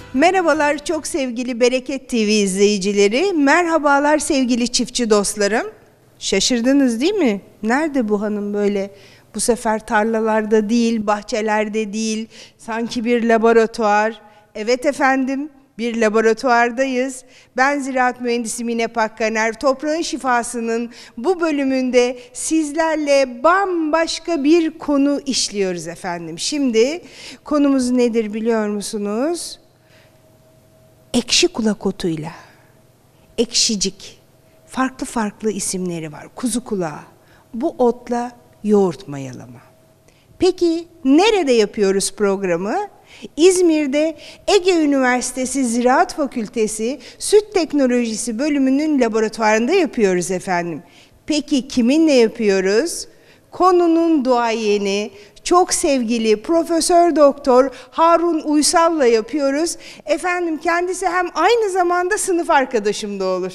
Merhabalar çok sevgili Bereket TV izleyicileri, merhabalar sevgili çiftçi dostlarım. Şaşırdınız değil mi? Nerede bu hanım böyle? Bu sefer tarlalarda değil, bahçelerde değil, sanki bir laboratuvar. Evet efendim, bir laboratuvardayız. Ben ziraat mühendisi Mine Pakkaner, Toprağın Şifası'nın bu bölümünde sizlerle bambaşka bir konu işliyoruz efendim. Şimdi konumuz nedir biliyor musunuz? Ekşi kulak otuyla, ekşicik, farklı farklı isimleri var. Kuzu kulağı, bu otla yoğurt mayalama. Peki nerede yapıyoruz programı? İzmir'de Ege Üniversitesi Ziraat Fakültesi Süt Teknolojisi bölümünün laboratuvarında yapıyoruz efendim. Peki kiminle yapıyoruz? Konunun duayeni, çok sevgili Profesör Doktor Harun Uysal'la yapıyoruz. Efendim kendisi hem aynı zamanda sınıf arkadaşım da olur.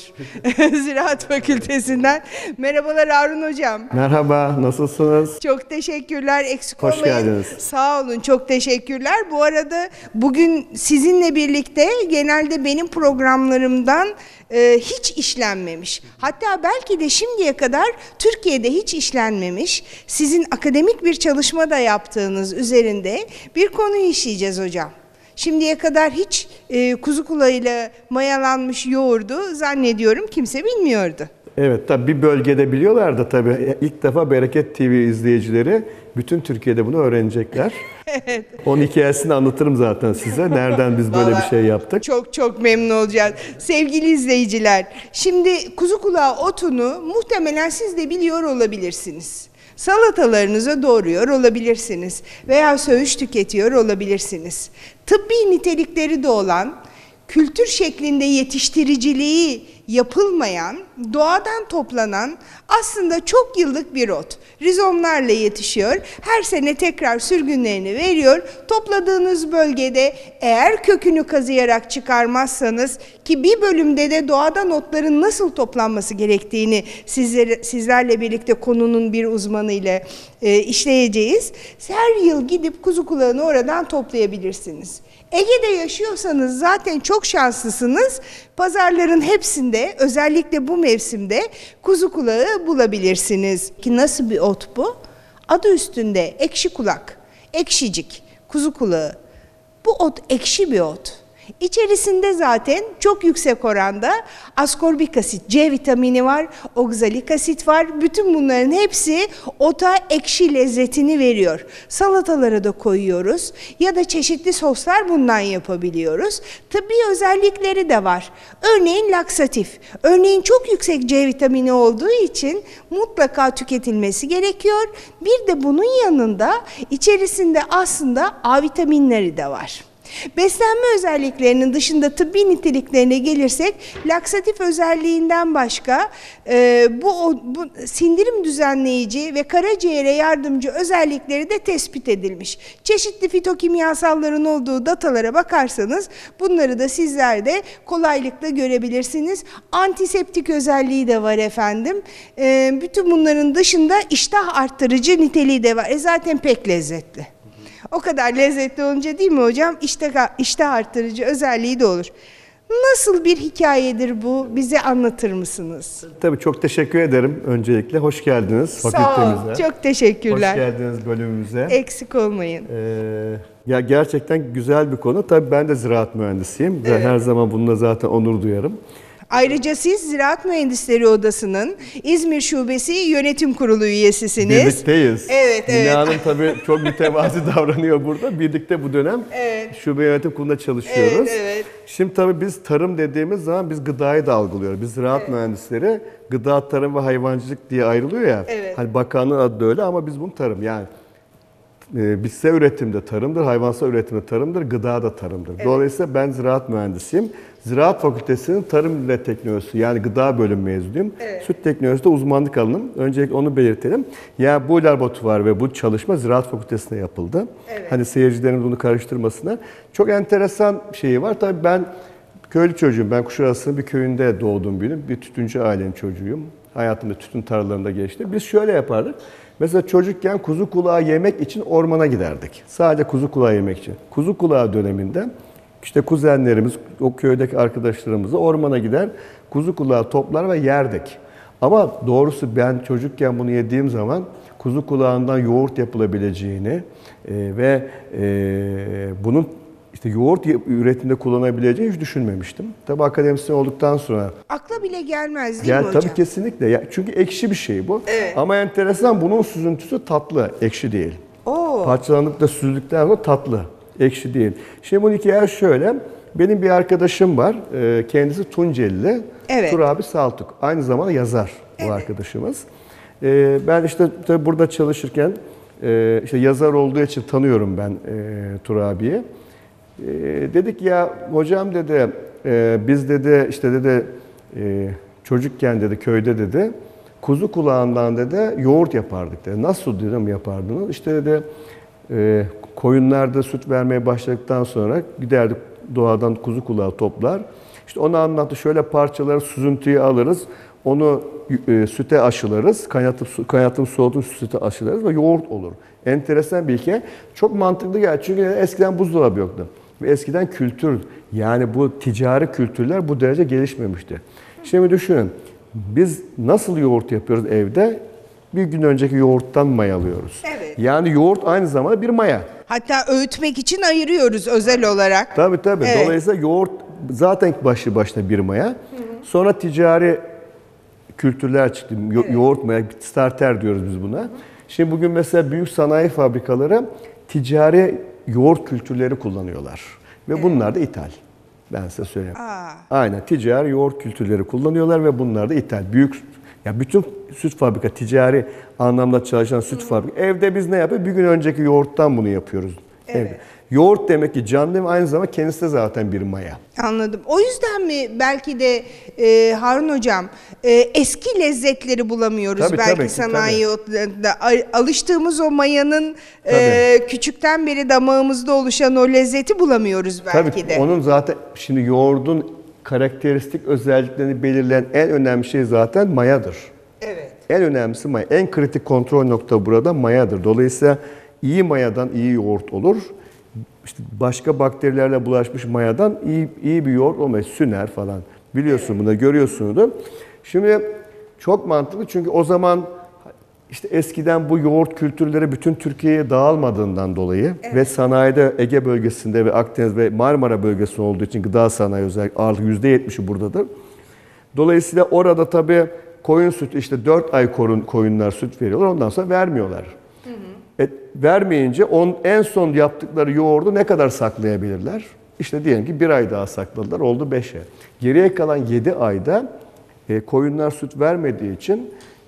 Ziraat Fakültesinden. Merhabalar Harun Hocam. Merhaba, nasılsınız? Çok teşekkürler, eksik Hoş olmayın. geldiniz. Sağ olun, çok teşekkürler. Bu arada bugün sizinle birlikte genelde benim programlarımdan hiç işlenmemiş. Hatta belki de şimdiye kadar Türkiye'de hiç işlenmemiş, sizin akademik bir çalışma da yaptığınız üzerinde bir konuyu işleyeceğiz hocam. Şimdiye kadar hiç kuzu kulağıyla mayalanmış yoğurdu zannediyorum kimse bilmiyordu. Evet, tabii bir bölgede biliyorlar da tabii ilk defa Bereket TV izleyicileri bütün Türkiye'de bunu öğrenecekler. Evet. Onun hikayesini anlatırım zaten size. Nereden biz böyle bir şey yaptık? Çok çok memnun olacağız. Sevgili izleyiciler, şimdi kuzu kulağı otunu muhtemelen siz de biliyor olabilirsiniz. Salatalarınıza doğruyor olabilirsiniz veya söğüş tüketiyor olabilirsiniz. Tıbbi nitelikleri de olan, kültür şeklinde yetiştiriciliği yapılmayan, doğadan toplanan aslında çok yıllık bir ot. Rizomlarla yetişiyor, her sene tekrar sürgünlerini veriyor. Topladığınız bölgede eğer kökünü kazıyarak çıkarmazsanız, ki bir bölümde de doğadan otların nasıl toplanması gerektiğini sizlerle birlikte konunun bir uzmanı ile işleyeceğiz. Her yıl gidip kuzu kulağını oradan toplayabilirsiniz. Ege'de yaşıyorsanız zaten çok şanslısınız. Pazarların hepsinde, özellikle bu mevsimde kuzu kulağı bulabilirsiniz. Ki nasıl bir ot bu? Adı üstünde ekşi kulak, ekşicik, kuzu kulağı. Bu ot ekşi bir ot. İçerisinde zaten çok yüksek oranda askorbik asit, C vitamini var, oksalik asit var. Bütün bunların hepsi ota ekşi lezzetini veriyor. Salatalara da koyuyoruz ya da çeşitli soslar bundan yapabiliyoruz. Tıbbi özellikleri de var. Örneğin laksatif. Örneğin çok yüksek C vitamini olduğu için mutlaka tüketilmesi gerekiyor. Bir de bunun yanında içerisinde aslında A vitaminleri de var. Beslenme özelliklerinin dışında tıbbi niteliklerine gelirsek, laksatif özelliğinden başka bu sindirim düzenleyici ve karaciğere yardımcı özellikleri de tespit edilmiş. Çeşitli fitokimyasalların olduğu datalara bakarsanız bunları da sizler de kolaylıkla görebilirsiniz. Antiseptik özelliği de var efendim. Bütün bunların dışında iştah arttırıcı niteliği de var. Zaten pek lezzetli. O kadar lezzetli olunca değil mi hocam? İştah arttırıcı özelliği de olur. Nasıl bir hikayedir bu? Bize anlatır mısınız? Tabii çok teşekkür ederim öncelikle. Hoş geldiniz fakültemize. Sağ ol, çok teşekkürler. Hoş geldiniz bölümümüze. Eksik olmayın. Ya gerçekten güzel bir konu. Tabii ben de ziraat mühendisiyim. Evet. Her zaman bununla zaten onur duyarım. Ayrıca siz Ziraat Mühendisleri Odası'nın İzmir Şubesi Yönetim Kurulu üyesisiniz. Birlikteyiz. Evet, evet. Mine Hanım tabii çok mütevazi davranıyor burada. Birlikte bu dönem Şube Yönetim Kurulu'nda çalışıyoruz. Evet, evet. Şimdi tabii biz tarım dediğimiz zaman biz gıdayı da algılıyoruz. Biz ziraat mühendisleri gıda, tarım ve hayvancılık diye ayrılıyor ya. Evet. Hani bakanlığın adı da öyle ama biz bunu tarım yani. Bitkisel üretimde tarımdır, hayvansal üretimde tarımdır, gıda da tarımdır. Evet. Dolayısıyla ben ziraat mühendisiyim. Ziraat Fakültesi'nin Tarım ve Teknolojisi yani gıda bölüm mezunuyum. Evet. Süt teknolojisinde uzmanlık alanım. Öncelikle onu belirtelim. Yani bu laboratuvar ve bu çalışma Ziraat Fakültesi'nde yapıldı. Evet. Hani seyircilerin bunu karıştırmasına. Çok enteresan şeyi var. Tabii ben köylü çocuğum. Ben Kuşadası'nın bir köyünde doğdum büyüdüm. Bir tütüncü ailenin çocuğuyum. Hayatımda tütün tarlalarında geçti. Biz şöyle yapardık. Mesela çocukken kuzu kulağı yemek için ormana giderdik. Sadece kuzu kulağı yemek için. Kuzu kulağı döneminde İşte kuzenlerimiz, o köydeki arkadaşlarımızla ormana gider, kuzu kulağı toplar ve yerdik. Ama doğrusu ben çocukken bunu yediğim zaman kuzu kulağından yoğurt yapılabileceğini ve bunun işte yoğurt üretiminde kullanabileceğini hiç düşünmemiştim. Tabii akademisyen olduktan sonra Akla bile gelmez değil mi hocam? tabii kesinlikle. Çünkü ekşi bir şey bu. Evet. Ama enteresan, bunun süzüntüsü tatlı, ekşi değil. Oo. Parçalanıp da süzdükten sonra tatlı, ekşi değil. Şimdi bunun hikayesi şöyle. Benim bir arkadaşım var. Kendisi Tuncelili. Evet. Turabi Saltuk. Aynı zamanda yazar bu arkadaşımız. Ben işte tabii burada çalışırken işte yazar olduğu için tanıyorum ben Turabi'yi. Dedik ya hocam dedi, biz dedi işte dedi çocukken dedi köyde dedi kuzu kulağından dedi yoğurt yapardık dedi. Nasıl dedim yapardınız? İşte dedi koyunlar süt vermeye başladıktan sonra giderdik doğadan kuzu kulağı toplar. İşte onu anlattı. Şöyle parçaları süzüntüyü alırız. Onu süte aşılarız. Kaynatıp soğutup süte aşılarız ve yoğurt olur. Enteresan bir hikaye. Çok mantıklı geldi. Çünkü eskiden buzdolabı yoktu. Ve eskiden kültür, yani bu ticari kültürler bu derece gelişmemişti. Şimdi düşünün. Biz nasıl yoğurt yapıyoruz evde? Bir gün önceki yoğurttan mayalıyoruz. Evet. Yani yoğurt aynı zamanda bir maya. Hatta öğütmek için ayırıyoruz özel olarak. Tabii. Evet. Dolayısıyla yoğurt zaten başlı başına bir maya. Sonra ticari kültürler çıktı. Yoğurt maya, starter diyoruz biz buna. Şimdi bugün mesela büyük sanayi fabrikaları ticari yoğurt kültürleri kullanıyorlar. Ve bunlar da ithal. Ben size söyleyeyim. Aynen, ticari yoğurt kültürleri kullanıyorlar ve bunlar da ithal. Ya bütün süt fabrika, ticari anlamda çalışan süt fabrika. Evde biz ne yapıyoruz? Bir gün önceki yoğurttan bunu yapıyoruz. Evet. Evde. Yoğurt demek ki canlı ve aynı zamanda kendisi de zaten bir maya. Anladım. O yüzden mi belki de Harun Hocam eski lezzetleri bulamıyoruz Tabii, belki tabii, sanayi otlarında. Alıştığımız o mayanın küçükten beri damağımızda oluşan o lezzeti bulamıyoruz belki Tabii, de. onun zaten şimdi yoğurdun karakteristik özelliklerini belirleyen en önemli şey zaten mayadır. Evet. En önemlisi maya. En kritik kontrol nokta burada mayadır. Dolayısıyla iyi mayadan iyi yoğurt olur. İşte başka bakterilerle bulaşmış mayadan iyi bir yoğurt olmaz. Süner falan. Biliyorsun bunu, görüyorsunuz. Şimdi çok mantıklı çünkü o zaman işte eskiden bu yoğurt kültürleri bütün Türkiye'ye dağılmadığından dolayı ve sanayide Ege bölgesinde ve Akdeniz ve Marmara bölgesinde olduğu için gıda sanayi özellikle ağırlık %70'i buradadır. Dolayısıyla orada tabii koyun sütü işte 4 ay koyunlar süt veriyorlar, ondan sonra vermiyorlar. Vermeyince en son yaptıkları yoğurdu ne kadar saklayabilirler? İşte diyelim ki 1 ay daha sakladılar, oldu 5'e. Geriye kalan 7 ayda koyunlar süt vermediği için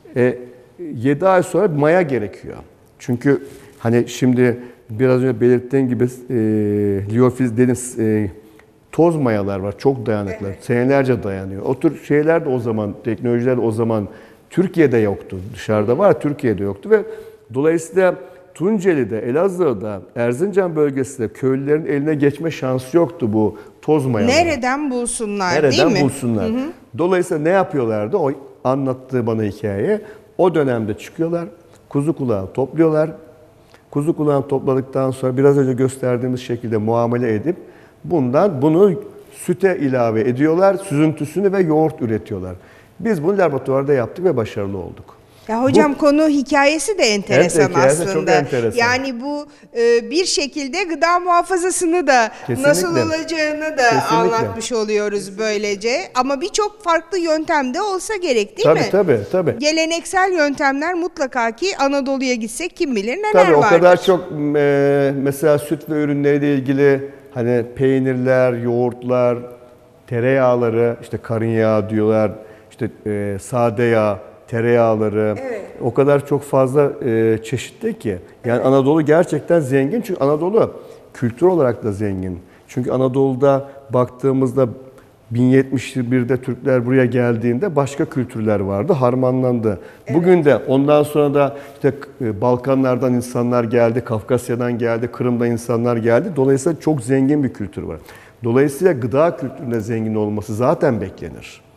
7 ay sonra maya gerekiyor. Çünkü hani şimdi biraz önce belirttiğim gibi liofil dediğiniz toz mayalar var, çok dayanıklı, senelerce dayanıyor. O tür şeyler de o zaman, teknolojiler de o zaman Türkiye'de yoktu. Dışarıda var, Türkiye'de yoktu ve dolayısıyla Tunceli'de, Elazığ'da, Erzincan bölgesinde köylülerin eline geçme şansı yoktu bu toz mayaları. Nereden bulsunlar değil mi? Nereden bulsunlar? Dolayısıyla ne yapıyorlardı? O anlattığı bana hikaye. O dönemde çıkıyorlar, kuzu kulağı topluyorlar. Kuzu kulağını topladıktan sonra biraz önce gösterdiğimiz şekilde muamele edip bunu süte ilave ediyorlar, süzüntüsünü ve yoğurt üretiyorlar. Biz bunu laboratuvarda yaptık ve başarılı olduk. Ya hocam konu hikayesi de enteresan Evet, hikayesi aslında. çok enteresan. Yani bu bir şekilde gıda muhafazasını da Kesinlikle. nasıl olacağını da Kesinlikle. anlatmış oluyoruz böylece. Ama birçok farklı yöntem de olsa gerek değil mi? Tabii. Geleneksel yöntemler mutlaka ki Anadolu'ya gitsek kim bilir neler Tabii o vardır. kadar çok mesela süt ve ürünleriyle ilgili hani peynirler, yoğurtlar, tereyağları, işte karın yağı diyorlar, işte sade yağ, tereyağları, o kadar çok fazla çeşitli ki. Yani Anadolu gerçekten zengin çünkü Anadolu kültür olarak da zengin. Çünkü Anadolu'da baktığımızda 1071'de Türkler buraya geldiğinde başka kültürler vardı, harmanlandı. Bugün de ondan sonra da işte Balkanlardan insanlar geldi, Kafkasya'dan geldi, Kırım'dan insanlar geldi. Dolayısıyla çok zengin bir kültür var. Dolayısıyla gıda kültürüne zengin olması zaten beklenir.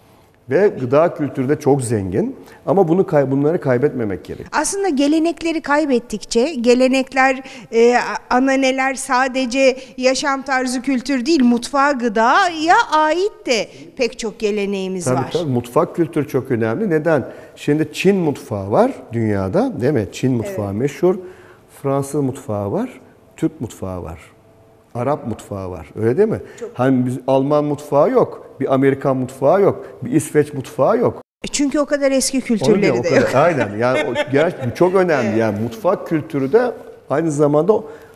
Ve gıda kültürü de çok zengin. Ama bunları kaybetmemek gerek. Aslında gelenekleri kaybettikçe, gelenekler, ananeler sadece yaşam tarzı kültür değil, mutfağa, gıdaya ait de pek çok geleneğimiz var. Tabii mutfak kültürü çok önemli. Neden? Şimdi Çin mutfağı var dünyada, değil mi? Çin mutfağı meşhur. Fransız mutfağı var, Türk mutfağı var. Arap mutfağı var. Öyle değil mi? Hani biz Alman mutfağı yok, bir Amerikan mutfağı yok, bir İsveç mutfağı yok. Çünkü o kadar eski kültürleri de yok. Aynen. Yani bu çok önemli. Yani mutfak kültürü de aynı zamanda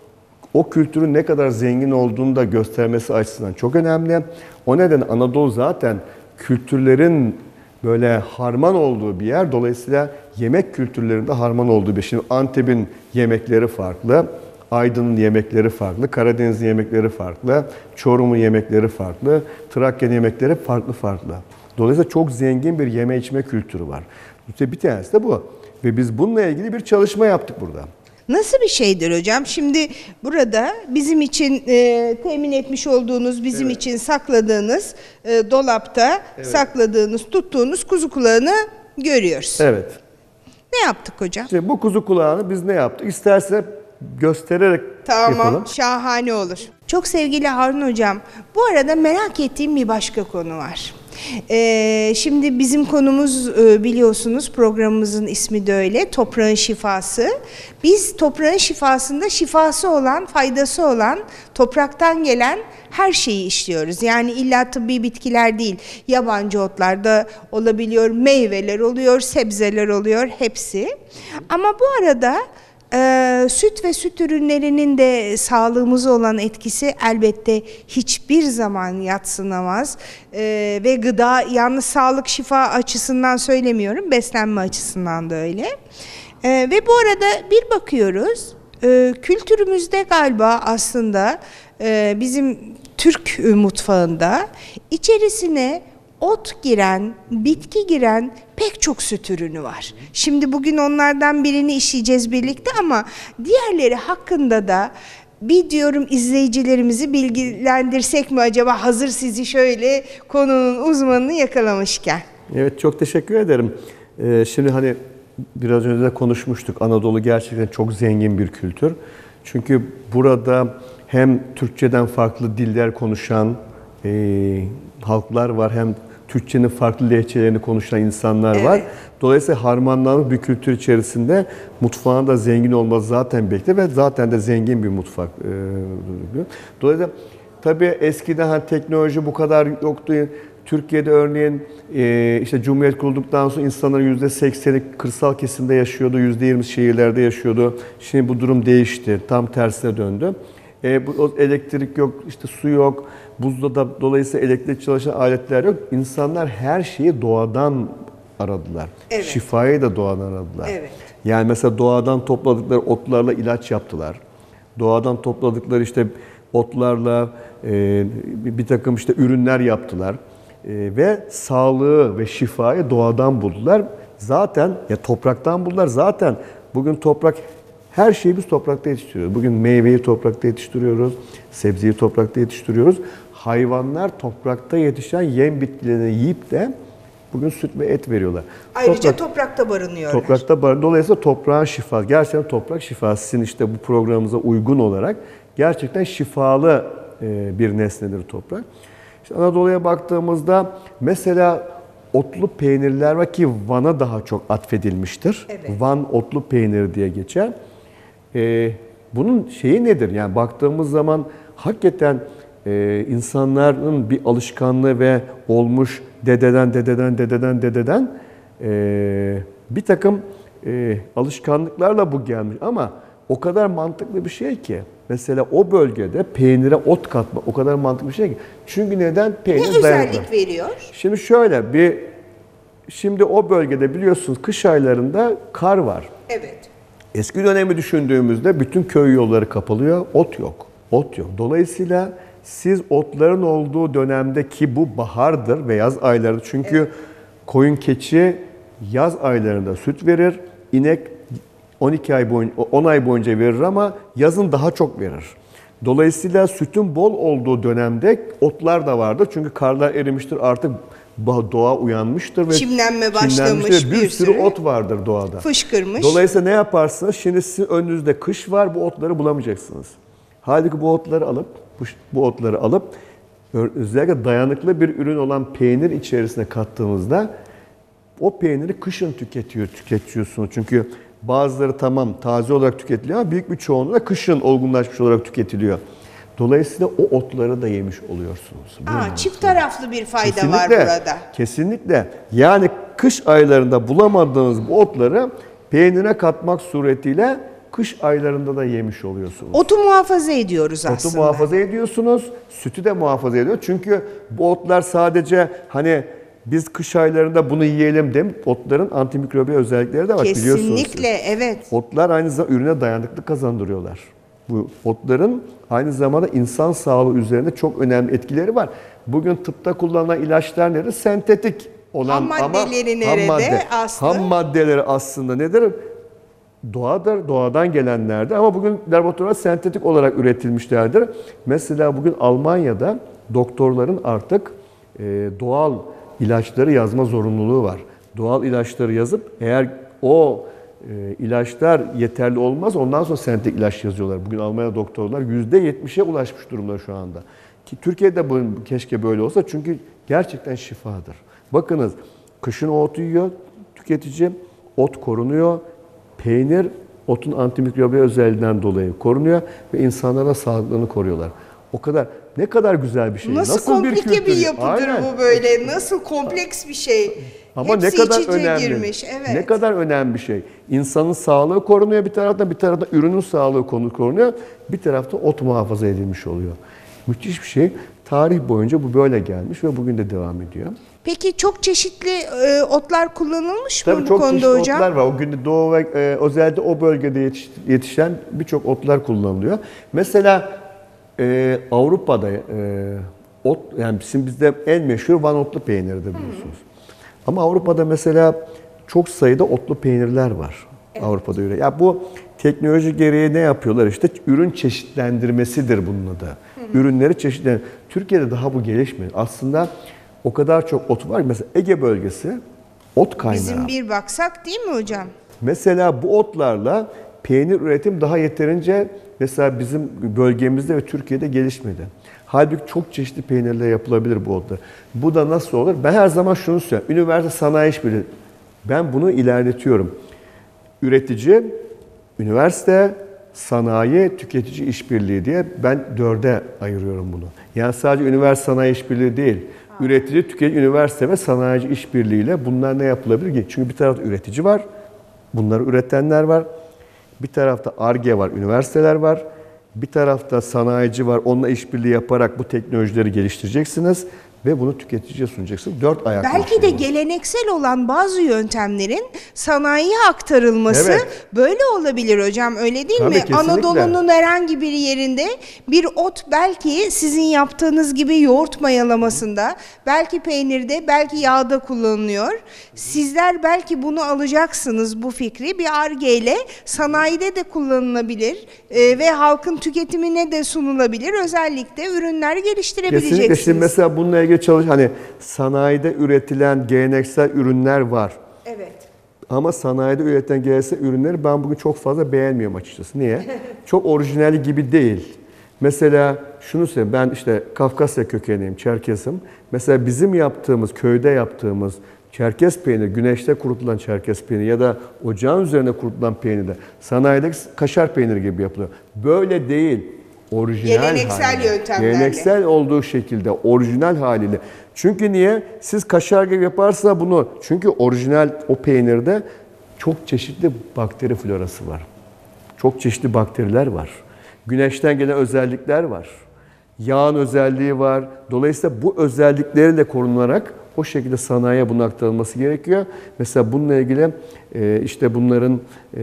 o kültürün ne kadar zengin olduğunu da göstermesi açısından çok önemli. O nedenle Anadolu zaten kültürlerin böyle harman olduğu bir yer. Dolayısıyla yemek kültürlerinde harman olduğu bir yer. Şimdi Antep'in yemekleri farklı. Aydın'ın yemekleri farklı, Karadeniz'in yemekleri farklı, Çorum'un yemekleri farklı, Trakya'nın yemekleri farklı. Dolayısıyla çok zengin bir yeme içme kültürü var. İşte bir tanesi de bu. Ve biz bununla ilgili bir çalışma yaptık burada. Nasıl bir şeydir hocam? Şimdi burada bizim için temin etmiş olduğunuz, bizim için sakladığınız, dolapta sakladığınız, tuttuğunuz kuzu kulağını görüyoruz. Evet. Ne yaptık hocam? İşte bu kuzu kulağını biz ne yaptık? İsterse göstererek yapalım. Şahane olur. Çok sevgili Harun hocam, bu arada merak ettiğim bir başka konu var. Şimdi bizim konumuz biliyorsunuz, programımızın ismi de öyle, toprağın şifası. Biz toprağın şifasında şifası olan, faydası olan, topraktan gelen her şeyi işliyoruz. Yani illa tıbbi bitkiler değil, yabancı otlar da olabiliyor, meyveler oluyor, sebzeler oluyor, hepsi. Ama bu arada süt ve süt ürünlerinin de sağlığımıza olan etkisi elbette hiçbir zaman yadsınamaz. Ve gıda, yalnız sağlık şifa açısından söylemiyorum, beslenme açısından da öyle. Ve bu arada bir bakıyoruz, kültürümüzde galiba aslında bizim Türk mutfağında içerisine ot giren, bitki giren pek çok süt ürünü var. Şimdi bugün onlardan birini işleyeceğiz birlikte ama diğerleri hakkında da bir diyorum izleyicilerimizi bilgilendirsek mi acaba, hazır sizi şöyle konunun uzmanını yakalamışken? Evet, çok teşekkür ederim. Şimdi hani biraz önce de konuşmuştuk. Anadolu gerçekten çok zengin bir kültür. Çünkü burada hem Türkçeden farklı diller konuşan halklar var, hem Türkçenin farklı lehçelerini konuşan insanlar var. Dolayısıyla harmanlanmış bir kültür içerisinde mutfağın da zengin olması zaten beklenir ve zaten de zengin bir mutfak. Dolayısıyla tabii eskiden hani teknoloji bu kadar yoktu. Türkiye'de örneğin işte Cumhuriyet kurulduktan sonra insanların %80'i kırsal kesimde yaşıyordu, %20 şehirlerde yaşıyordu. Şimdi bu durum değişti, tam tersine döndü. Elektrik yok, işte su yok, buzda da dolayısıyla elektrik çalışan aletler yok. İnsanlar her şeyi doğadan aradılar. Evet. Şifayı da doğadan aradılar. Evet. Yani mesela doğadan topladıkları otlarla ilaç yaptılar. Doğadan topladıkları işte otlarla bir takım işte ürünler yaptılar. Ve sağlığı ve şifayı doğadan buldular. Zaten ya topraktan buldular. Zaten bugün toprak, her şeyi biz toprakta yetiştiriyoruz. Bugün meyveyi toprakta yetiştiriyoruz, sebzeyi toprakta yetiştiriyoruz. Hayvanlar toprakta yetişen yem bitkilerini yiyip de bugün süt ve et veriyorlar. Ayrıca toprakta barınıyorlar. Toprakta barınıyor. Dolayısıyla toprağın şifası. Gerçekten toprak şifası sizin işte bu programımıza uygun olarak gerçekten şifalı bir nesnedir toprak. İşte Anadolu'ya baktığımızda mesela otlu peynirler var ki Van'a daha çok atfedilmiştir. Evet. Van otlu peyniri diye geçer. Bunun şeyi nedir? Yani baktığımız zaman hakikaten insanların bir alışkanlığı ve olmuş dededen bir takım alışkanlıklarla bu gelmiş ama o kadar mantıklı bir şey ki. Mesela o bölgede peynire ot katma o kadar mantıklı bir şey ki. Çünkü neden? Peynir Ne dayanıklı. özellik veriyor? Şimdi şöyle şimdi o bölgede biliyorsunuz kış aylarında kar var. Evet. Eski dönemi düşündüğümüzde bütün köy yolları kapalıyor, ot yok. Ot yok. Dolayısıyla siz otların olduğu dönemde ki bu bahardır ve yaz aylarıdır. Çünkü koyun keçi yaz aylarında süt verir. İnek 12 ay boyunca, 10 ay boyunca verir ama yazın daha çok verir. Dolayısıyla sütün bol olduğu dönemde otlar da vardır. Çünkü karlar erimiştir, artık doğa uyanmıştır ve çimlenme başlamış, çimlenmiştir. Bir sürü ot vardır doğada. Fışkırmış. Dolayısıyla ne yaparsınız? Şimdi sizin önünüzde kış var, bu otları bulamayacaksınız. Halbuki bu otları alıp özellikle dayanıklı bir ürün olan peynir içerisine kattığınızda o peyniri kışın tüketiyorsunuz. Çünkü bazıları tamam taze olarak tüketiliyor ama büyük bir çoğunluğu da kışın olgunlaşmış olarak tüketiliyor. Dolayısıyla o otları da yemiş oluyorsunuz. Çift taraflı bir fayda Kesinlikle, var burada. Kesinlikle. Yani kış aylarında bulamadığınız bu otları peynire katmak suretiyle kış aylarında da yemiş oluyorsunuz. Otu muhafaza ediyoruz aslında. Otu muhafaza ediyorsunuz, sütü de muhafaza ediyor. Çünkü bu otlar sadece hani biz kış aylarında bunu yiyelim değil mi? Otların antimikrobiyal özellikleri de var, biliyorsunuz siz. Kesinlikle, evet. Otlar aynı zamanda ürüne dayanıklı kazandırıyorlar. Bu otların aynı zamanda insan sağlığı üzerinde çok önemli etkileri var. Bugün tıpta kullanılan ilaçlar nedir? Sentetik olan Ham maddeleri nerede? Ham maddeleri aslında nedir? Doğadır, doğadan gelenlerdir ama bugün laboratuvarda sentetik olarak üretilmişlerdir. Mesela bugün Almanya'da doktorların artık doğal ilaçları yazma zorunluluğu var. Doğal ilaçları yazıp eğer o ilaçlar yeterli olmaz ondan sonra sentetik ilaç yazıyorlar. Bugün Almanya doktorlar %70'e ulaşmış durumda şu anda. Ki Türkiye'de keşke böyle olsa çünkü gerçekten şifadır. Bakınız kışın o otu yiyor tüketici, ot korunuyor. Peynir otun antimikrobiyal özelliğinden dolayı korunuyor ve insanlara sağlıklarını koruyorlar. O kadar ne kadar güzel bir şey. Nasıl komplike bir yapıdır Aynen. bu böyle? Nasıl kompleks bir şey? Ama Hepsi ne kadar iç içe önemli. girmiş. Evet. Ne kadar önemli bir şey. İnsanın sağlığı korunuyor bir taraftan ürünün sağlığı korunuyor. Bir tarafta ot muhafaza edilmiş oluyor. Müthiş bir şey. Tarih boyunca bu böyle gelmiş ve bugün de devam ediyor. Peki çok çeşitli otlar kullanılmış mı Tabii bu çok konuda çeşitli hocam? otlar var. O günde doğu ve özellikle o bölgede yetişen birçok otlar kullanılıyor. Mesela Avrupa'da ot, yani bizde en meşhur Van otlu peyniridir biliyorsunuz. Ama Avrupa'da mesela çok sayıda otlu peynirler var. Evet. Avrupa'da öyle. Ya bu teknoloji gereği ne yapıyorlar işte? Ürün çeşitlendirmesidir bunun adı. Ürünleri çeşitlendir. Türkiye'de daha bu gelişmiyor. Aslında o kadar çok ot var ki mesela Ege bölgesi ot kaynağı. Bizim bir baksak değil mi hocam? Mesela bu otlarla peynir üretim daha yeterince mesela bizim bölgemizde ve Türkiye'de gelişmedi. Halbuki çok çeşitli peynirle yapılabilir bu otlar. Bu da nasıl olur? Ben her zaman şunu söylüyorum. Üniversite sanayi işbirliği. Ben bunu ilerletiyorum. Üretici, üniversite, sanayi, tüketici işbirliği diye ben 4'e ayırıyorum bunu. Yani sadece üniversite sanayi işbirliği değil. Üretici, tüketici, üniversite ve sanayici işbirliğiyle bunlar ne yapılabilir ki? Çünkü bir tarafta üretici var, bunları üretenler var. Bir tarafta Ar-Ge var, üniversiteler var. Bir tarafta sanayici var, onunla işbirliği yaparak bu teknolojileri geliştireceksiniz ve bunu tüketiciye sunacaksınız. 4 ayaklı. Belki de geleneksel olan bazı yöntemlerin sanayiye aktarılması böyle olabilir hocam, öyle değil Tabii, mi? kesinlikle. Anadolu'nun herhangi bir yerinde bir ot belki sizin yaptığınız gibi yoğurt mayalamasında, belki peynirde, belki yağda kullanılıyor. Sizler belki bunu alacaksınız, bu fikri bir Ar-Ge ile sanayide de kullanılabilir ve halkın tüketimine de sunulabilir. Özellikle ürünler geliştirebileceksiniz. Kesinlikle. Şimdi mesela bununla ilgili hani sanayide üretilen geleneksel ürünler var. Evet. Ama sanayide üretilen geleneksel ürünleri ben bugün çok fazla beğenmiyorum açıkçası. Niye? Çok orijinal gibi değil. Mesela şunu söyleyeyim, ben işte Kafkasya kökenliyim, Çerkesim. Mesela bizim yaptığımız, köyde yaptığımız Çerkes peyniri, güneşte kurutulan Çerkes peyniri ya da ocağın üzerine kurutulan peyniri de sanayideki kaşar peyniri gibi yapılıyor. Böyle değil. Orijinal Geleneksel haliyle, yöntemlerle. geleneksel olduğu şekilde, orijinal haliyle. Çünkü niye? Siz kaşar gibi yaparsa bunu, çünkü orijinal o peynirde çok çeşitli bakteri florası var. Çok çeşitli bakteriler var. Güneşten gelen özellikler var. Yağın özelliği var. Dolayısıyla bu özellikleriyle korunularak o şekilde sanayiye bunun aktarılması gerekiyor. Mesela bununla ilgili işte bunların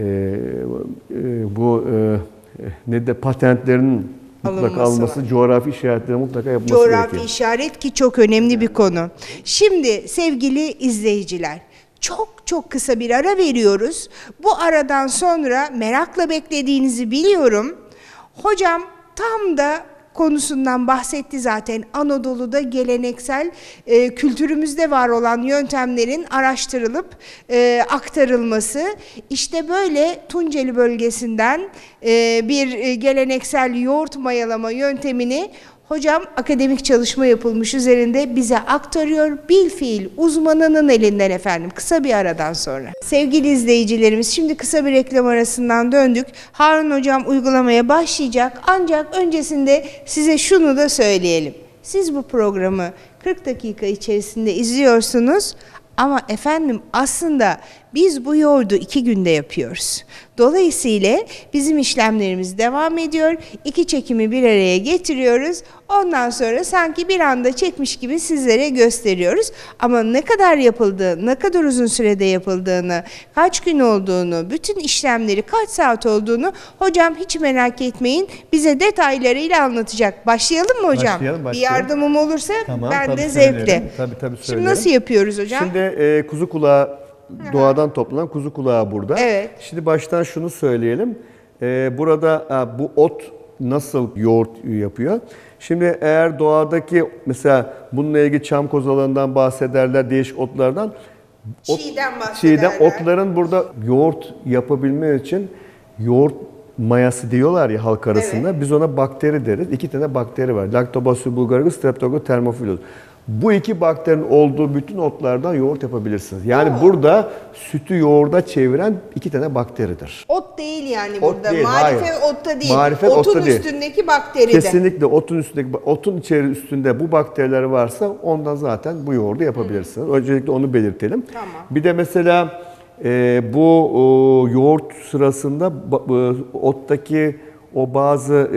patentlerinin mutlaka alınması, coğrafi işaretleri mutlaka yapılması gerekiyor. Coğrafi işaret ki çok önemli bir konu. Şimdi sevgili izleyiciler, çok kısa bir ara veriyoruz. Bu aradan sonra merakla beklediğinizi biliyorum. Hocam tam da konusundan bahsetti zaten. Anadolu'da geleneksel kültürümüzde var olan yöntemlerin araştırılıp aktarılması. İşte böyle Tunceli bölgesinden bir geleneksel yoğurt mayalama yöntemini hocam akademik çalışma yapılmış üzerinde bize aktarıyor. Bilfiil uzmanının elinden efendim, kısa bir aradan sonra. Sevgili izleyicilerimiz, şimdi kısa bir reklam arasından döndük. Harun hocam uygulamaya başlayacak, ancak öncesinde size şunu da söyleyelim. Siz bu programı 40 dakika içerisinde izliyorsunuz ama efendim aslında biz bu yoğurdu 2 günde yapıyoruz. Dolayısıyla bizim işlemlerimiz devam ediyor. 2 çekimi bir araya getiriyoruz. Ondan sonra sanki bir anda çekmiş gibi sizlere gösteriyoruz. Ama ne kadar yapıldığı, ne kadar uzun sürede yapıldığını, kaç gün olduğunu, bütün işlemleri kaç saat olduğunu hocam hiç merak etmeyin. Bize detaylarıyla anlatacak. Başlayalım mı hocam? Başlayalım. Bir yardımım olursa Tamam, ben tabii de zevkle. söylerim. Tabii Şimdi söylerim. nasıl yapıyoruz hocam? Şimdi kuzu kulağı, doğadan toplanan kuzu kulağı burada. Evet. Şimdi baştan şunu söyleyelim. Burada bu ot nasıl yoğurt yapıyor? Şimdi eğer doğadaki mesela bununla ilgili çam kozalığından bahsederler, değişik otlardan. Çiğden bahsederler. Otların burada yoğurt yapabilmek için yoğurt mayası diyorlar ya halk arasında. Evet. Biz ona bakteri deriz. 2 tane bakteri var. Lactobacillus bulgaricus, Streptococcus thermophilus. Bu 2 bakterinin olduğu bütün otlardan yoğurt yapabilirsiniz. Yani burada sütü yoğurda çeviren 2 tane bakteridir. Ot değil yani Ot burada. değil, Marifet hayır. otta değil. Marifet Otun otta değil. üstündeki bakteride. Kesinlikle otun üstünde bu bakteriler varsa ondan zaten bu yoğurdu yapabilirsiniz. Öncelikle onu belirtelim. Tamam. Bir de mesela bu yoğurt sırasında ottaki o bazı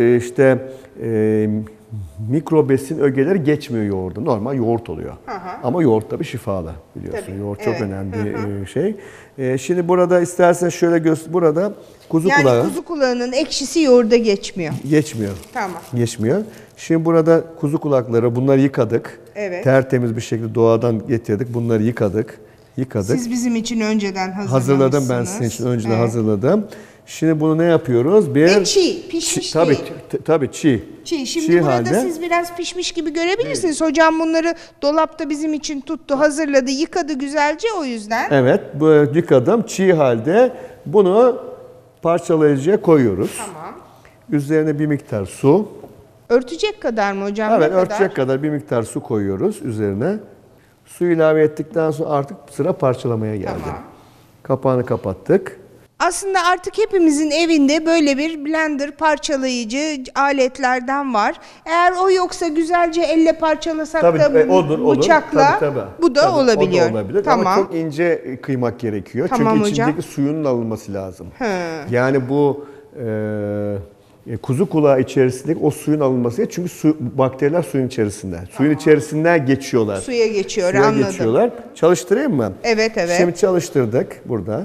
mikro besin ögeleri geçmiyor yoğurda. Normal yoğurt oluyor. Aha. Ama yoğurt tabii şifalı biliyorsun. Tabii. Yoğurt çok önemli bir şey. Şimdi burada istersen şöyle burada kuzu kulağı. Yani kuzu kulağının ekşisi yoğurda geçmiyor. Geçmiyor. Tamam. Geçmiyor. Şimdi burada kuzu kulakları, bunları yıkadık. Evet. Tertemiz bir şekilde doğadan getirdik. Bunları yıkadık. Siz bizim için önceden hazırladım, ben sizin için önceden hazırladım. Şimdi bunu ne yapıyoruz? Ve çiğ, pişmiş değil. Tabii çiğ. Şimdi burada halde, siz biraz pişmiş gibi görebilirsiniz. Evet. Hocam bunları dolapta bizim için tuttu, hazırladı, yıkadı güzelce o yüzden. Evet, bu yıkadım. Çiğ halde bunu parçalayıcıya koyuyoruz. Tamam. Üzerine bir miktar su. Örtecek kadar mı hocam? Evet, örtecek kadar bir miktar su koyuyoruz üzerine. Su ilave ettikten sonra artık sıra parçalamaya geldi. Tamam. Kapağını kapattık. Aslında artık hepimizin evinde böyle bir blender parçalayıcı aletlerden var. Eğer o yoksa güzelce elle parçalasak da olur. Bıçakla tabii. Bu da olabiliyor. O da olabilir. Tamam. Ama çok ince kıymak gerekiyor. Tamam çünkü hocam. içindeki suyun alınması lazım. Yani bu kuzu kulağı içerisindeki o suyun alınması, çünkü bakteriler suyun içerisinde. Suyun içerisinden geçiyorlar. Suya geçiyor, anladım. Geçiyorlar. Çalıştırayım mı? Evet. Şimdi çalıştırdık burada.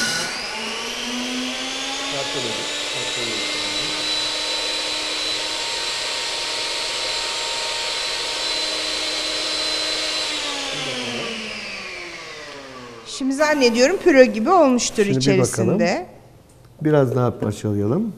Şimdi zannediyorum püre gibi olmuştur şimdi içerisinde. Bir bakalım. Biraz daha parçalayalım.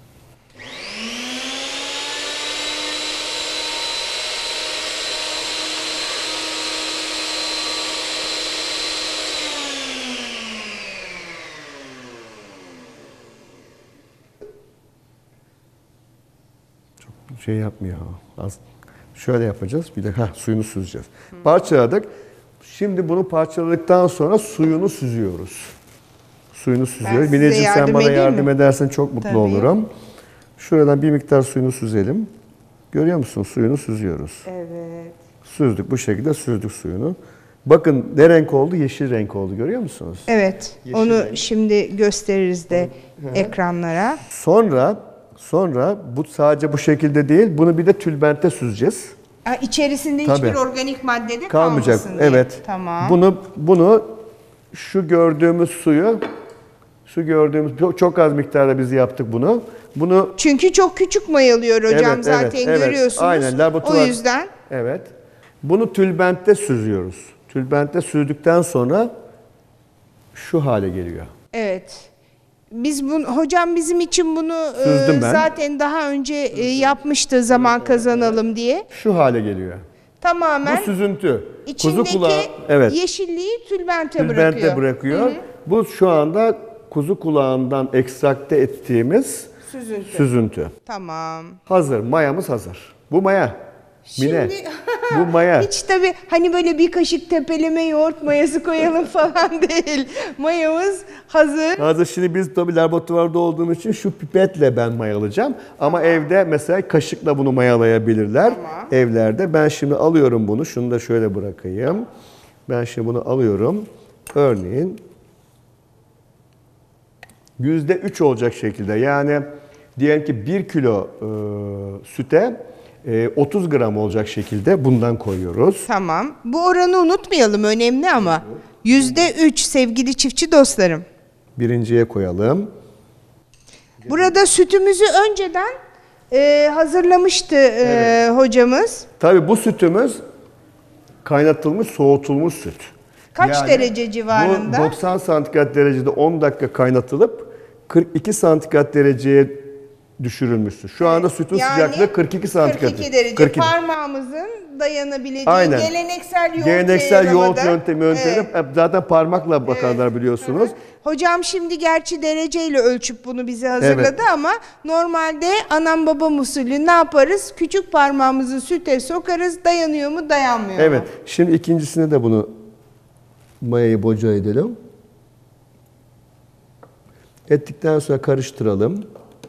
Çok şey yapmıyor. Şöyle yapacağız. Bir de suyunu süzeceğiz. Parçaladık. Şimdi bunu parçaladıktan sonra suyunu süzüyoruz. Suyunu süzüyoruz. Mineciğim, sen bana yardım edersen çok mutlu olurum. Şuradan bir miktar suyunu süzelim. Görüyor musun? Suyunu süzüyoruz. Evet. Süzdük. Bu şekilde süzdük suyunu. Bakın ne renk oldu? Yeşil renk oldu. Görüyor musunuz? Evet. Yeşil onu renk. Şimdi gösteririz de ekranlara. Sonra bu sadece bu şekilde değil. Bunu bir de tülbente süzeceğiz. İçerisinde hiçbir organik madde de kalmayacak. Diye. Evet. Tamam. Bunu şu gördüğümüz çok az miktarda biz yaptık bunu. Çünkü çok küçük mayalıyor hocam, zaten görüyorsunuz. Aynen, laboratuvar. O yüzden. Evet. Bunu tülbentte süzüyoruz. Tülbentte süzdükten sonra şu hale geliyor. Evet. Biz bunu, hocam bizim için bunu Süzdüm ben. zaten daha önce yapmıştı zaman kazanalım diye. Şu hale geliyor. Tamamen Bu süzüntü. Kuzu içindeki kulağı, evet, yeşilliği tülbente tülbente bırakıyor. Bu şu anda kuzu kulağından ekstrakte ettiğimiz süzüntü. Tamam. Hazır, mayamız hazır. Bu maya. Mine. Şimdi Bu maya. hiç tabii hani böyle bir kaşık tepeleme yoğurt mayası koyalım falan değil. Mayamız hazır. Hazır, şimdi biz tabii laboratuvarda olduğumuz için şu pipetle ben mayalayacağım. Ama evde mesela kaşıkla bunu mayalayabilirler. Tamam. Evlerde. Ben şimdi alıyorum bunu. Şunu da şöyle bırakayım. Ben şimdi bunu alıyorum. Örneğin %3 olacak şekilde. Yani diyelim ki 1 kilo süte 30 gram olacak şekilde bundan koyuyoruz. Tamam. Bu oranı unutmayalım, önemli ama. %3 sevgili çiftçi dostlarım. Birinciye koyalım. Burada sütümüzü önceden hazırlamıştı hocamız. Tabii bu sütümüz kaynatılmış, soğutulmuş süt. Kaç derece civarında? Bu 90 santigrat derecede 10 dakika kaynatılıp 42 santigrat dereceye düşürülmüş süt. Şu anda sütün sıcaklığı 42 santigrat. 42 derece. 42. Parmağımızın dayanabileceği Aynen. geleneksel yoğurt yöntemi. Zaten parmakla bakarlar biliyorsunuz. Hocam şimdi gerçi dereceyle ölçüp bunu bize hazırladı ama normalde anam babam usulü ne yaparız? Küçük parmağımızı süte sokarız, dayanıyor mu dayanmıyor mu? Evet. Şimdi ikincisine de bunu mayayı boca edelim. Ettikten sonra karıştıralım.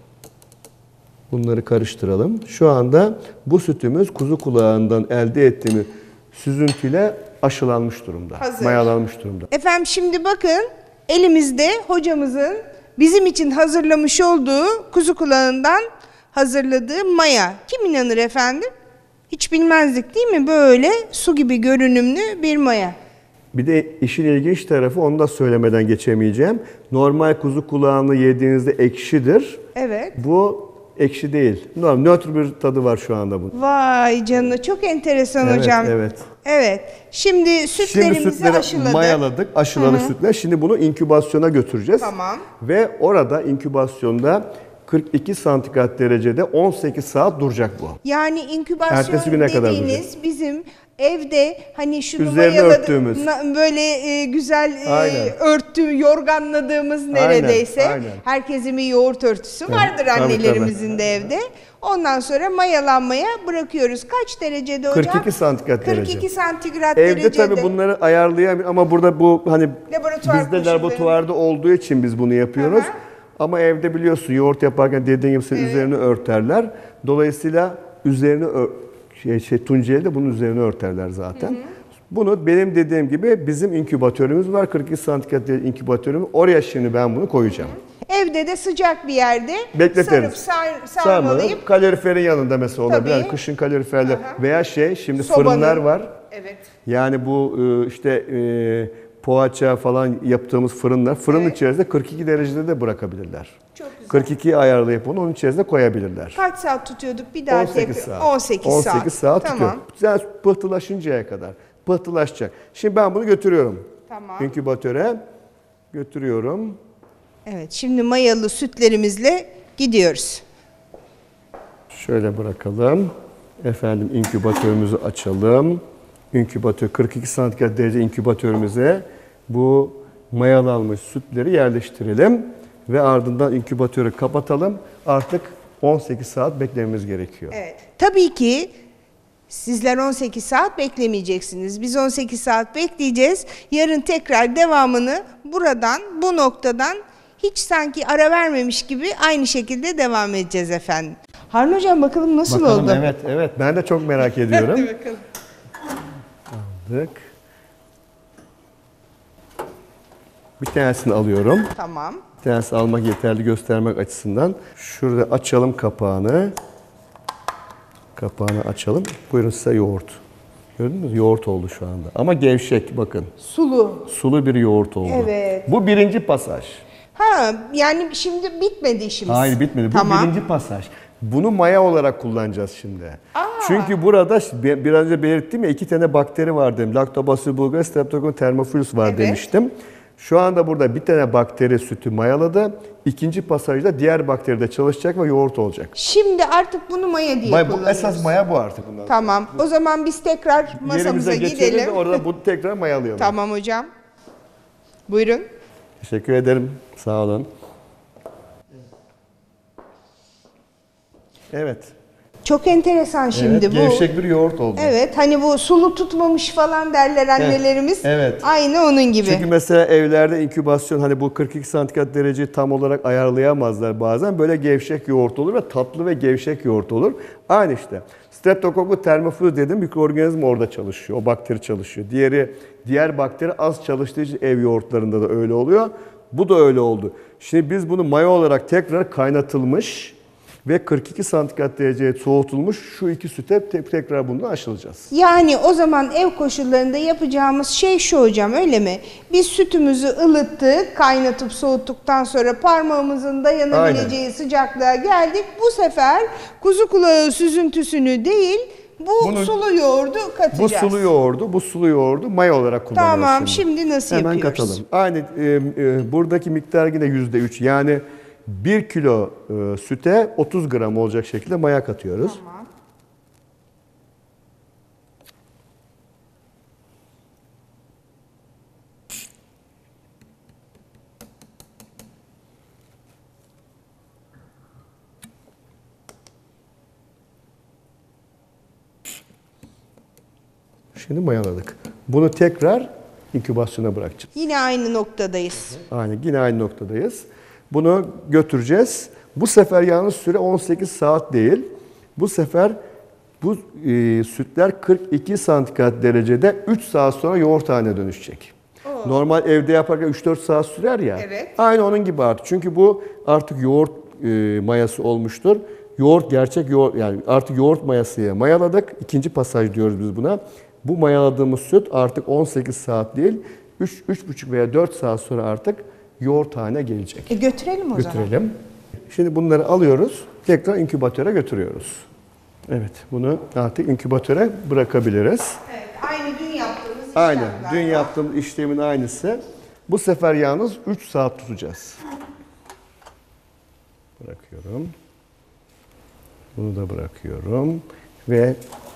Bunları karıştıralım. Şu anda bu sütümüz kuzu kulağından elde ettiğimiz süzüntüyle aşılanmış durumda. Hazır. Mayalanmış durumda. Efendim şimdi bakın elimizde hocamızın bizim için hazırlamış olduğu kuzu kulağından hazırladığı maya. Kim inanır efendim? Hiç bilmezdik değil mi? Böyle su gibi görünümlü bir maya. Bir de işin ilginç tarafı, onu da söylemeden geçemeyeceğim. Normal kuzu kulağını yediğinizde ekşidir. Evet. Bu ekşi değil. Nötr bir tadı var şu anda bunun. Vay canına, çok enteresan hocam. Evet. Evet. Şimdi sütlerimizi sütleri aşıladık. mayaladık. Aşıladık sütler. Şimdi bunu inkübasyona götüreceğiz. Tamam. Ve orada inkübasyonda 42 santigrat derecede 18 saat duracak bu. Yani Ertesi inkübasyon güne kadar dediğiniz bizim evde hani şunu Üzerine mayaladık, örttüğümüz. Böyle güzel Aynen. yorganladığımız neredeyse. Aynen. Herkesin bir yoğurt örtüsü vardır tabii, annelerimizin de evde. Ondan sonra mayalanmaya bırakıyoruz. Kaç derecede hocam? 42 santigrat derece. 42 santigrat Evde derecede. tabii bunları ayarlayamıyor ama burada bu hani Laboratuvar bizde koşulları. laboratuvarda olduğu için biz bunu yapıyoruz. Aha. Ama evde biliyorsun yoğurt yaparken dediğin gibi üzerini örterler. Dolayısıyla üzerini Tunceli de bunun üzerine örterler zaten. Bunu benim dediğim gibi bizim inkübatörümüz var. 42 santigrat derece inkübatörümüz. Oraya şimdi ben bunu koyacağım. Evde de sıcak bir yerde Bekletiriz. sarıp sarmalayıp. Kaloriferin yanında mesela olabilir. Tabii. Yani kışın kaloriferler veya şimdi Sobanın. fırınlar var. Evet. Yani bu işte poğaça falan yaptığımız fırınlar. Fırının içerisinde 42 derecede de bırakabilirler. Çok güzel. 42'yi ayarlayıp onu onun içerisine koyabilirler. Kaç saat tutuyorduk bir daha 18 tekrar? saat. 18 saat. tutuyor. Tamam. Yani pıhtılaşıncaya kadar. Pıhtılaşacak. Şimdi ben bunu götürüyorum. Tamam. İnkübatöre götürüyorum. Evet, şimdi mayalı sütlerimizle gidiyoruz. Şöyle bırakalım. Efendim inkübatörümüzü açalım. İnkübatör 42 santigrat derece inkübatörümüze bu mayalanmış sütleri yerleştirelim ve ardından inkübatörü kapatalım. Artık 18 saat beklememiz gerekiyor. Evet. Tabii ki sizler 18 saat beklemeyeceksiniz. Biz 18 saat bekleyeceğiz. Yarın tekrar devamını buradan, bu noktadan hiç sanki ara vermemiş gibi aynı şekilde devam edeceğiz efendim. Harun Hocam bakalım nasıl Bakalım, oldu? Evet. Ben de çok merak ediyorum. Hadi bakalım. Aldık. Bir tanesini alıyorum. Tamam. Bir tanesini almak yeterli göstermek açısından. Şurada açalım kapağını. Kapağını açalım. Buyurun size yoğurt. Gördünüz mü? Yoğurt oldu şu anda. Ama gevşek bakın. Sulu. Sulu bir yoğurt oldu. Evet. Bu birinci pasaj. Ha, yani şimdi bitmedi işimiz. Hayır bitmedi. Bu Tamam. birinci pasaj. Bunu maya olarak kullanacağız şimdi. Çünkü burada bir önce belirttim ya 2 tane bakteri var dedim. Lactobacillus bulgaris, Streptococcus thermophilus var demiştim. Şu anda burada bir tane bakteri sütü mayaladı. İkinci pasajda diğer bakteri de çalışacak ve yoğurt olacak. Şimdi artık bunu maya diye kullanıyoruz. Esas maya bu artık bundan. Tamam. O zaman biz tekrar masamıza Yerimize geçelim gidelim. de orada bunu tekrar mayalayalım. Tamam hocam. Buyurun. Teşekkür ederim. Sağ olun. Evet. Çok enteresan şimdi Evet, bu. gevşek bir yoğurt oldu. Evet, hani bu sulu tutmamış falan derler annelerimiz. evet. Aynı onun gibi. Çünkü mesela evlerde inkübasyon hani bu 42 santigrat dereceyi tam olarak ayarlayamazlar bazen. Böyle gevşek yoğurt olur ve tatlı ve gevşek yoğurt olur. Aynı işte. Streptococcus thermophilus dediğim mikroorganizma orada çalışıyor. O bakteri çalışıyor. Diğer bakteri az çalıştığı için ev yoğurtlarında da öyle oluyor. Bu da öyle oldu. Şimdi biz bunu maya olarak tekrar kaynatılmış ve 42 santigrat dereceye soğutulmuş şu iki süte tekrar bundan aşılacağız. Yani o zaman ev koşullarında yapacağımız şey şu hocam, öyle mi? Biz sütümüzü ılıttık, kaynatıp soğuttuktan sonra parmağımızın dayanabileceği sıcaklığa geldik. Bu sefer kuzu kulağı süzüntüsünü değil, sulu yoğurdu katacağız. Bu sulu yoğurdu maya olarak kullanıyoruz. Tamam, şimdi nasıl Hemen yapıyoruz? katalım. Aynı buradaki miktar yine %3. Yani 1 kilo süte 30 gram olacak şekilde maya katıyoruz. Tamam. Şimdi mayaladık. Bunu tekrar inkübasyona bırakacağız. Yine aynı noktadayız. Yine aynı noktadayız. Bunu götüreceğiz. Bu sefer yalnız süre 18 saat değil. Bu sefer bu sütler 42 santigrat derecede 3 saat sonra yoğurt haline dönüşecek. Normal evde yaparken 3-4 saat sürer ya. Evet. Aynı onun gibi artık. Çünkü bu artık yoğurt mayası olmuştur. Gerçek yoğurt, yani artık yoğurt mayasıya mayaladık. İkinci pasaj diyoruz biz buna. Bu mayaladığımız süt artık 18 saat değil, 3,5 veya 4 saat sonra artık yoğurt haline gelecek. Götürelim o zaman. Götürelim. Şimdi bunları alıyoruz, tekrar inkübatöre götürüyoruz. Evet, bunu artık inkübatöre bırakabiliriz. Evet, aynı dün yaptığımız işlem. Aynen, galiba. dün yaptığımız işlemin aynısı. Bu sefer yalnız 3 saat tutacağız. Bırakıyorum. Bunu da bırakıyorum ve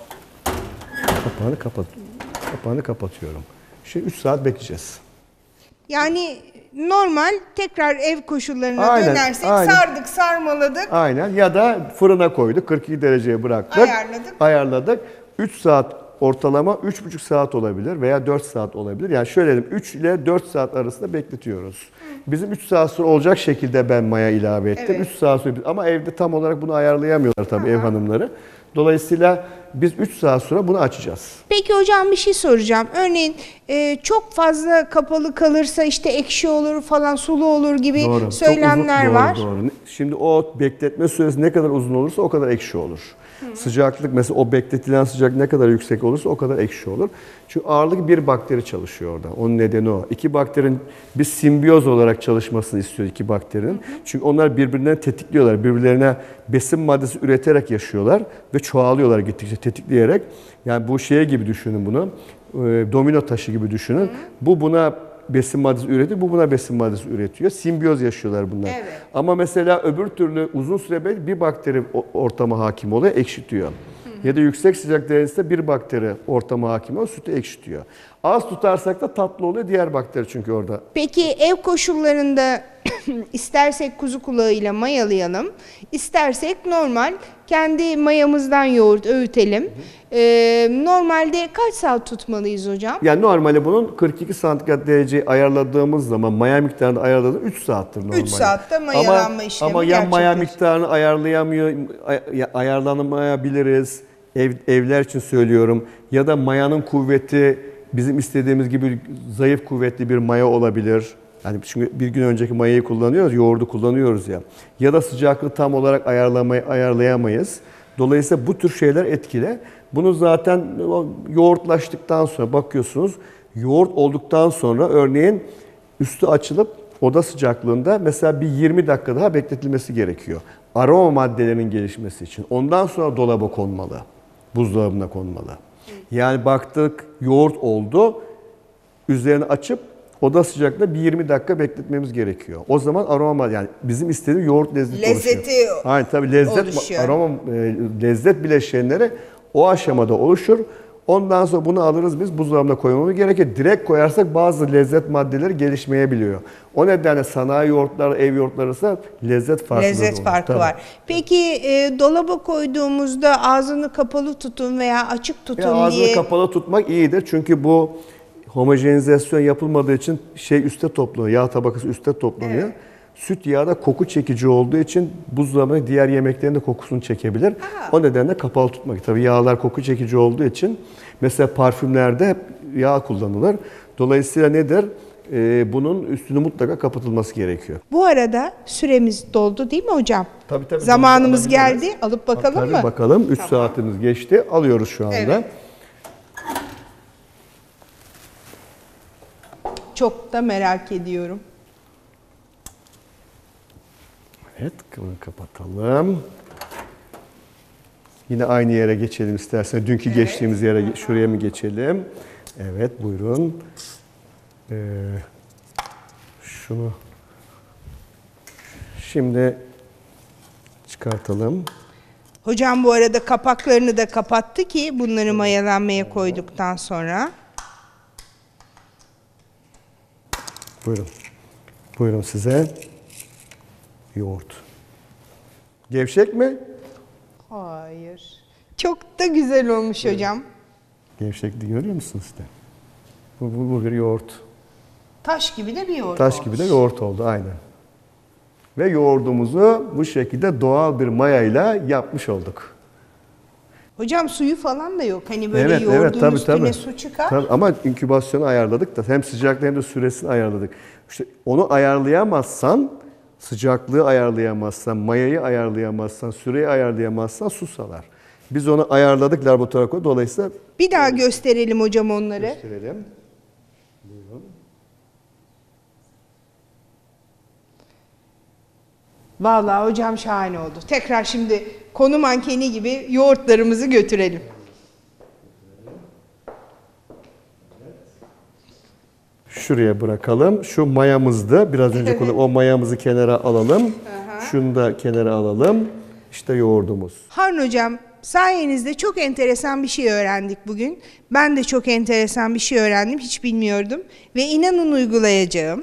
kapağını kapatıyorum. Şimdi 3 saat bekleyeceğiz. Yani normal tekrar ev koşullarına Aynen, dönersek aynen. sardık, sarmaladık. Aynen, ya da fırına koyduk, 42 dereceye bıraktık. Ayarladık. 3 saat ortalama 3,5 saat olabilir veya 4 saat olabilir. Yani şöyle diyeyim, 3 ile 4 saat arasında bekletiyoruz. Bizim 3 saat sonra olacak şekilde ben maya ilave ettim. Evet. 3 saat sonra, ama evde tam olarak bunu ayarlayamıyorlar tabii ev hanımları. Dolayısıyla biz 3 saat sonra bunu açacağız. Peki hocam, bir şey soracağım. Örneğin çok fazla kapalı kalırsa işte ekşi olur falan, sulu olur gibi söylemler var. Doğru. Şimdi o bekletme süresi ne kadar uzun olursa o kadar ekşi olur. Sıcaklık mesela, o bekletilen sıcaklık ne kadar yüksek olursa o kadar ekşi olur. Çünkü ağırlık bir bakteri çalışıyor orada. Onun nedeni o. İki bakterinin bir simbiyoz olarak çalışmasını istiyor iki bakterinin. Çünkü onlar birbirlerini tetikliyorlar. Birbirlerine besin maddesi üreterek yaşıyorlar ve çoğalıyorlar gittikçe tetikleyerek. Yani bu şeye gibi düşünün bunu. Domino taşı gibi düşünün. Bu buna besin maddesi üretiyor, bu buna besin maddesi üretiyor. Simbiyoz yaşıyorlar bunlar. Evet. Ama mesela öbür türlü uzun süre bir bakteri ortama hakim oluyor, ekşitiyor. Ya da yüksek sıcak derecede bir bakteri ortama hakim oluyor, sütü ekşitiyor. Az tutarsak da tatlı oluyor diğer bakteri çünkü orada. Peki ev koşullarında istersek kuzu kulağıyla mayalayalım, istersek normal kendi mayamızdan yoğurt öğütelim. Normalde kaç saat tutmalıyız hocam? Yani normalde bunun 42 santigrat dereceyi ayarladığımız zaman, maya miktarını ayarladığımız 3 saattir normalde. 3 saatte mayalanma işlemi Ama ya maya gerçekleşir. miktarını ayarlanamayabiliriz. Evler için söylüyorum. Ya da mayanın kuvveti bizim istediğimiz gibi zayıf kuvvetli bir maya olabilir. Yani çünkü bir gün önceki mayayı kullanıyoruz, yoğurdu kullanıyoruz ya. Ya da sıcaklığı tam olarak ayarlayamayız. Dolayısıyla bu tür şeyler etkili. Bunu zaten yoğurtlaştıktan sonra bakıyorsunuz, yoğurt olduktan sonra örneğin üstü açılıp oda sıcaklığında mesela bir 20 dakika daha bekletilmesi gerekiyor. Aroma maddelerinin gelişmesi için. Ondan sonra dolaba konmalı, buzdolabına konmalı. Yani baktık yoğurt oldu, üzerini açıp oda sıcaklığında bir 20 dakika bekletmemiz gerekiyor. O zaman aroma, yani bizim istediğimiz yoğurt lezzeti oluşuyor. Aynen, tabii lezzet, oluşuyor. aroma, lezzet bileşenleri o aşamada oluşur. Ondan sonra bunu alırız, biz buzdolabına koymamız gerekir. Direkt koyarsak bazı lezzet maddeleri gelişmeyebiliyor. O nedenle sanayi yoğurtlar, ev yoğurtları ise lezzet farkı var. Peki dolaba koyduğumuzda ağzını kapalı tutun veya açık tutun ağzını diye. kapalı tutmak iyidir. Çünkü bu homojenizasyon yapılmadığı için üstte toplanıyor. Yağ tabakası üstte toplanıyor. Evet. Süt yağı da koku çekici olduğu için buzdolabına diğer yemeklerin de kokusunu çekebilir. O nedenle kapalı tutmak. Tabii yağlar koku çekici olduğu için mesela parfümlerde hep yağ kullanılır. Dolayısıyla nedir? Bunun üstünü mutlaka kapatılması gerekiyor. Bu arada süremiz doldu değil mi hocam? Tabii. Zamanımız geldi. Alıp bakalım mı? Bakalım. 3 saatimiz geçti. Alıyoruz şu anda. Evet. Çok da merak ediyorum. Evet, bunu kapatalım. Yine aynı yere geçelim istersen. Dünkü geçtiğimiz yere, şuraya mı geçelim? Evet, buyurun. Şunu şimdi çıkartalım. Hocam bu arada kapaklarını da kapattı ki bunları mayalanmaya koyduktan sonra. Buyurun. Buyurun size. Yoğurt. Gevşek mi? Hayır. Çok da güzel olmuş hocam. Gevşekliği görüyor musunuz işte? Bu bir yoğurt. Taş gibi de bir yoğurt Taş olmuş. gibi de yoğurt oldu aynen. Ve yoğurdumuzu bu şekilde doğal bir mayayla yapmış olduk. Hocam suyu falan da yok. Hani böyle yoğurdun üstüne su çıkar. Tabii, ama inkübasyonu ayarladık da hem sıcaklığı hem de süresini ayarladık. İşte onu ayarlayamazsan, sıcaklığı ayarlayamazsan, mayayı ayarlayamazsan, süreyi ayarlayamazsan su salar. Biz onu ayarladık laboratuvara. Dolayısıyla Bir daha gösterelim hocam onları. gösterelim. Buyurun. Vallahi hocam şahane oldu. Tekrar şimdi konu mankeni gibi yoğurtlarımızı götürelim. Şuraya bırakalım. Şu mayamızdı. Biraz önce o mayamızı kenara alalım. Şunu da kenara alalım. İşte yoğurdumuz. Harun hocam, sayenizde çok enteresan bir şey öğrendik bugün. Ben de çok enteresan bir şey öğrendim. Hiç bilmiyordum. Ve inanın uygulayacağım.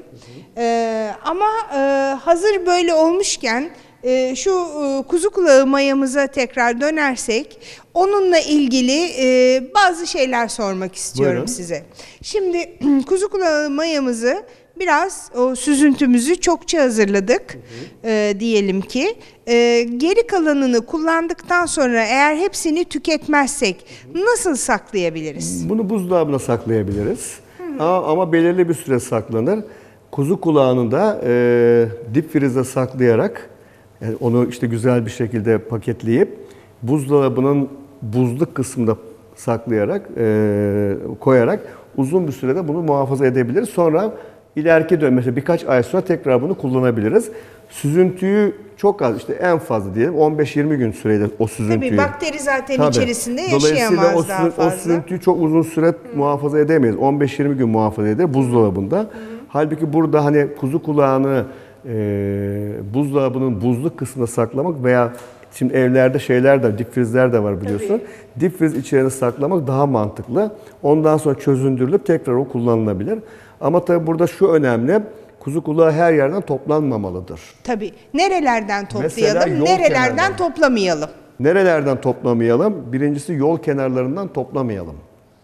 Ama hazır böyle olmuşken şu kuzu kulağı mayamıza tekrar dönersek onunla ilgili bazı şeyler sormak istiyorum Buyurun. size. Şimdi kuzu kulağı mayamızı biraz o süzüntümüzü çokça hazırladık diyelim ki. Geri kalanını kullandıktan sonra eğer hepsini tüketmezsek nasıl saklayabiliriz? Bunu buzdolabına saklayabiliriz. Ama belirli bir süre saklanır. Kuzu kulağını da dip frize saklayarak, yani onu işte güzel bir şekilde paketleyip buzdolabının buzluk kısmında saklayarak, koyarak uzun bir sürede bunu muhafaza edebiliriz. Sonra ileriki dönem, mesela birkaç ay sonra tekrar bunu kullanabiliriz. Süzüntüyü çok az, işte en fazla diyelim 15-20 gün süreyle o süzüntüyü. Tabii bakteri zaten içerisinde yaşayamaz Dolayısıyla daha fazla. o süzüntüyü çok uzun süre muhafaza edemeyiz. 15-20 gün muhafaza eder buzdolabında. Halbuki burada hani kuzu kulağını buzdolabının buzluk kısmında saklamak veya şimdi evlerde şeyler de, dip frizler de var biliyorsun. Tabii. Dip friz içerisine saklamak daha mantıklı. Ondan sonra çözündürülüp tekrar o kullanılabilir. Ama tabii burada şu önemli, kuzu kulağı her yerden toplanmamalıdır. Tabii. Nerelerden Mesela toplayalım, yol nerelerden kenarları. toplamayalım? Nerelerden toplamayalım? Birincisi yol kenarlarından toplamayalım.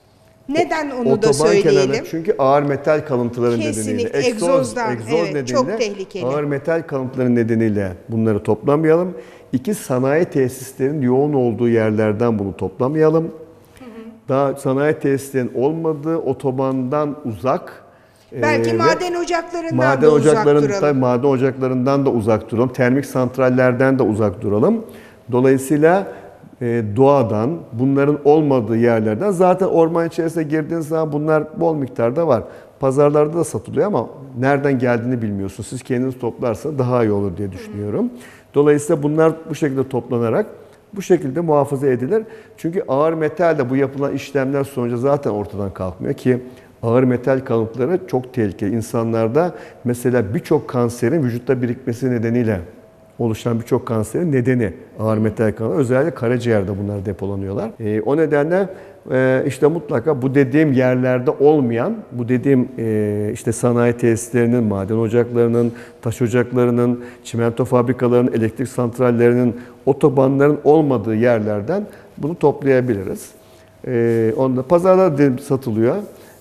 Neden onu da Otoban söyleyelim? kenarları, çünkü ağır metal kalıntıları Kesinlikle, nedeniyle, egzozdan, evet, nedeniyle çok tehlikeli. ağır metal kalıntıları nedeniyle bunları toplamayalım. İki, sanayi tesislerinin yoğun olduğu yerlerden bunu toplamayalım. Daha sanayi tesislerinin olmadığı otobandan uzak. Belki ve maden ocaklarından maden da uzak ocaklarından, duralım. maden ocaklarından da uzak duralım. Termik santrallerden de uzak duralım. Dolayısıyla doğadan, bunların olmadığı yerlerden, zaten orman içerisine girdiğiniz zaman bunlar bol miktarda var. Pazarlarda da satılıyor ama nereden geldiğini bilmiyorsunuz. Siz kendiniz toplarsanız daha iyi olur diye düşünüyorum. Dolayısıyla bunlar bu şekilde toplanarak bu şekilde muhafaza edilir. Çünkü ağır metal de bu yapılan işlemler sonucu zaten ortadan kalkmıyor ki ağır metal kalıntıları çok tehlikeli. İnsanlarda mesela birçok kanserin vücutta birikmesi nedeniyle oluşan birçok kanserin nedeni ağır metal kalıntıları. Özellikle karaciğerde bunlar depolanıyorlar. O nedenle işte mutlaka bu dediğim yerlerde olmayan, bu dediğim işte sanayi tesislerinin, maden ocaklarının, taş ocaklarının, çimento fabrikalarının, elektrik santrallerinin, otobanların olmadığı yerlerden bunu toplayabiliriz. Onda pazarda satılıyor.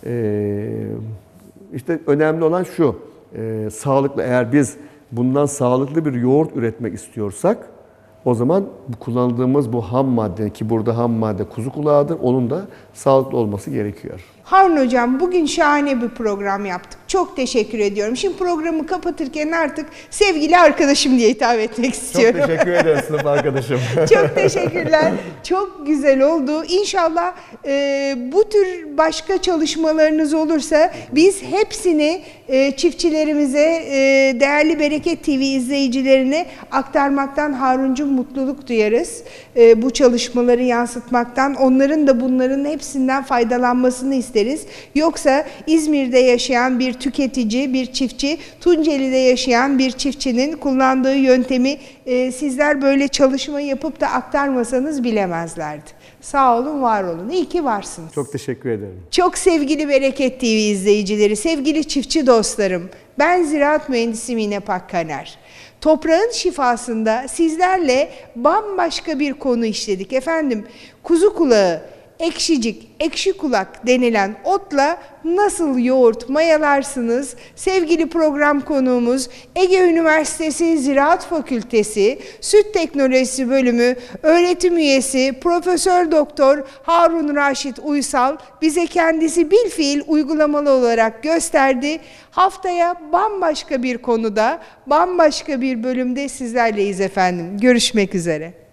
İşte önemli olan şu, sağlıklı, eğer biz bundan sağlıklı bir yoğurt üretmek istiyorsak, o zaman bu kullandığımız bu ham madde, ki burada ham madde kuzu kulağıdır, onun da sağlıklı olması gerekiyor. Harun Hocam, bugün şahane bir program yaptık. Çok teşekkür ediyorum. Şimdi programı kapatırken artık sevgili arkadaşım diye hitap etmek istiyorum. Çok teşekkür ederim sınıf arkadaşım. Çok teşekkürler. Çok güzel oldu. İnşallah bu tür başka çalışmalarınız olursa biz hepsini çiftçilerimize, değerli Bereket TV izleyicilerine aktarmaktan Haruncum mutluluk duyarız. Bu çalışmaları yansıtmaktan, onların da bunların hepsinden faydalanmasını isteriz. Yoksa İzmir'de yaşayan bir tüketici, bir çiftçi, Tunceli'de yaşayan bir çiftçinin kullandığı yöntemi sizler böyle çalışma yapıp da aktarmasanız bilemezlerdi. Sağ olun, var olun. İyi ki varsınız. Çok teşekkür ederim. Çok sevgili Bereket TV izleyicileri, sevgili çiftçi dostlarım, ben ziraat mühendisi Mine Pakkaner. Toprağın şifasında sizlerle bambaşka bir konu işledik. Efendim, kuzu kulağı, ekşicik, ekşi kulak denilen otla nasıl yoğurt mayalarsınız? Sevgili program konuğumuz Ege Üniversitesi Ziraat Fakültesi Süt Teknolojisi Bölümü öğretim üyesi Profesör Doktor Harun Raşit Uysal bize kendisi bilfiil uygulamalı olarak gösterdi. Haftaya bambaşka bir konuda, bambaşka bir bölümde sizlerleyiz efendim. Görüşmek üzere.